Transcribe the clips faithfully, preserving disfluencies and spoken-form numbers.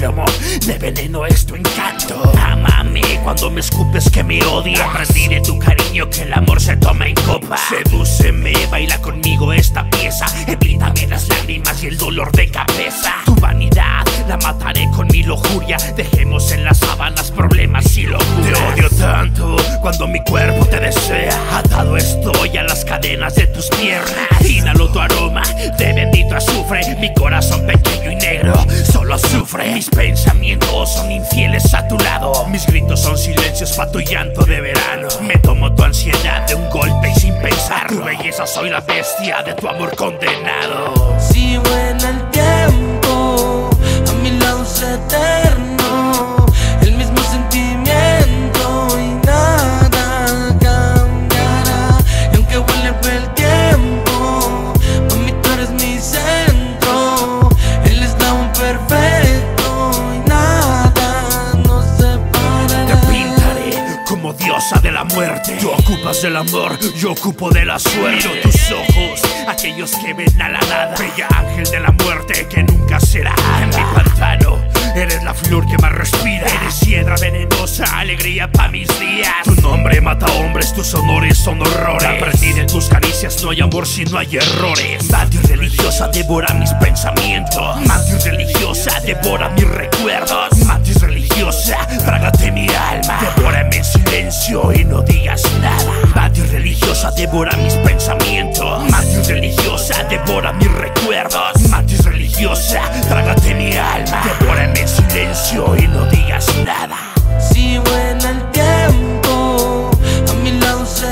plomo, de veneno es tu encanto. Ámame cuando me escupes que me odias. Aprendí de tu cariño que el amor se toma en copa. Sedúceme, baila conmigo esta pieza. Evítame las lágrimas y el dolor de cabeza. Tu vanidad la mataré con mi lujuria. Dejemos en las sábanas problemas y locuras. Te odio tanto cuando mi cuerpo te desea. Atado estoy a las cadenas de tus piernas. Inhalo tu aroma de bendito azufre. Mi corazón pequeño y negro solo sufre. Mis pensamientos son infieles a tu lado. Mis gritos son silencios pa' tu llanto de verano. Me tomo tu ansiedad de un golpe y sin pensar. Tu belleza soy la bestia de tu amor condenado. Si buena el tiempo, a mi lado es eterno. El mismo sentimiento y nada cambiará. Y aunque huele el tiempo, pa' mí tú eres mi centro. El eslabón perfecto y nada nos separará. Te pintaré como diosa de la muerte. Tú ocupas del amor, yo ocupo de la suerte. Miro tus ojos, aquellos que ven a la nada. Bella ángel de la muerte que nunca será. En mi pantano eres la flor que más respira. Eres hiedra venenosa, alegría pa' mis días. Tu nombre mata hombres, tus honores son horrores. Aprendí de tus caricias, no hay amor si no hay errores. Mantis religiosa devora mis pensamientos. Mantis religiosa devora mis recuerdos. Mantis religiosa, trágate mi alma. Devórame en silencio y no digas nada. Mantis religiosa devora mis pensamientos. Mantis religiosa devora mis recuerdos. Mantis religiosa, trágate mi alma. Devórame en silencio y no digas nada. Si buena el tiempo, a mi lado es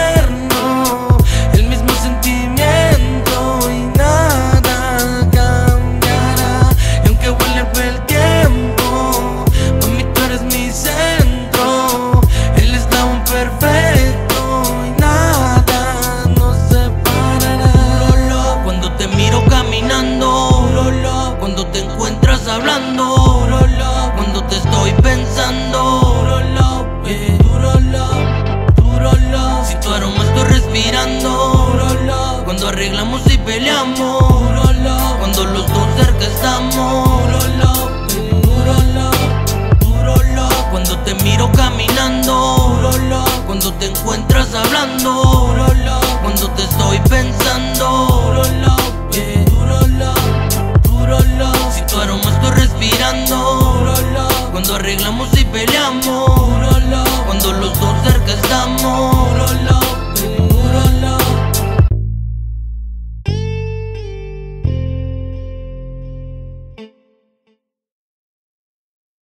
eterno. El mismo sentimiento y nada cambiará. Y aunque huele el tiempo, pa' mí tú eres mi centro. El eslabón perfecto y nada nos separará. Lolo, cuando te miro caminando, Lolo, cuando te encuentras hablando, Lolo, cuando te estoy pensando, Lolo, eh, Lolo, si tu aroma estoy respirando, Lolo, cuando arreglamos y peleamos, Lolo, cuando los dos cerca estamos, Lolo, eh, Lolo, cuando te miro caminando, Lolo, cuando te encuentras hablando, Lolo, cuando te estoy pensando, Lolo, eh, si tu aroma estoy respirando, cuando arreglamos y peleamos, cuando los dos cerca estamos.